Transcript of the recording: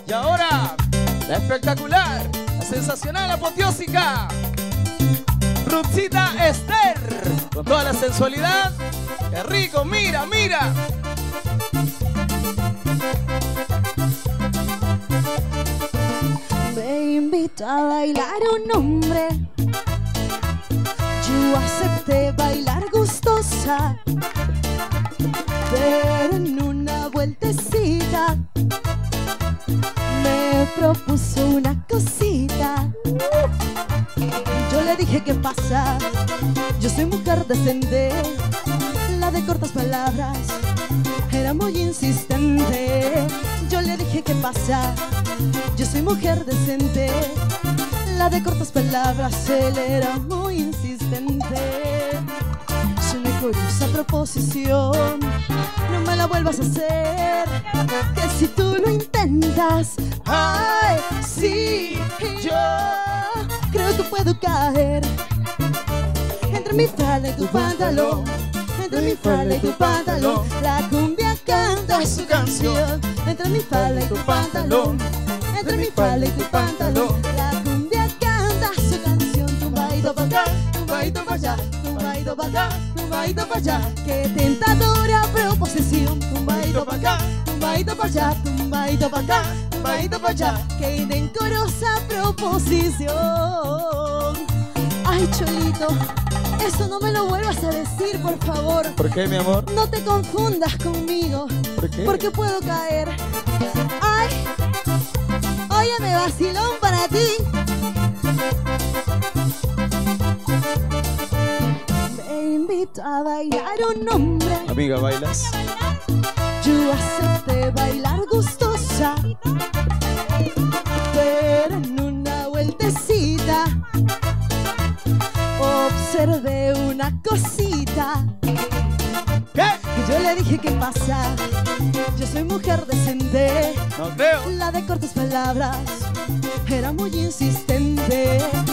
Y ahora, la espectacular, la sensacional, la apoteósica Ruthcita Esther, con toda la sensualidad. ¡Qué rico! ¡Mira, mira! Me invitó a bailar un hombre, yo acepté bailar gustosa, pero en una vueltecita me propuso una cosita. Yo le dije, ¿qué pasa? Yo soy mujer decente, la de cortas palabras, era muy insistente. Yo le dije, ¿qué pasa? Yo soy mujer decente, la de cortas palabras, él era muy insistente. Soné con esa proposición, no me la vuelvas a hacer, que si tú lo intentas, ay, sí, yo creo que puedo caer entre mi falda y tu pantalón, entre mi falda y tu pantalón. La cumbia canta su canción, entre mi falda y tu pantalón, entre mi falda y tu pantalón. La cumbia canta su canción, tumbadito pa' acá, tumbadito pa' allá, tumbadito pa' acá, tumbadito pa' allá. Qué tentadora proposición, tumbadito pa' acá, tumbadito pa' allá, tumbadito pa' acá, tumbadito pa' allá. Qué indecorosa proposición. Ay, Cholito, eso no me lo vuelvas a decir, por favor. ¿Por qué, mi amor? No te confundas conmigo. ¿Por qué? Porque puedo caer. Ay, óyeme, vacilón para ti. Me invitó a bailar un hombre, Amiga, ¿bailas? yo acepté bailar gustosa, pero en una vueltecita observé una cosita. ¿Qué? Y yo le dije, ¿qué pasa? Yo soy mujer decente, No creo. la de cortas palabras, era muy insistente.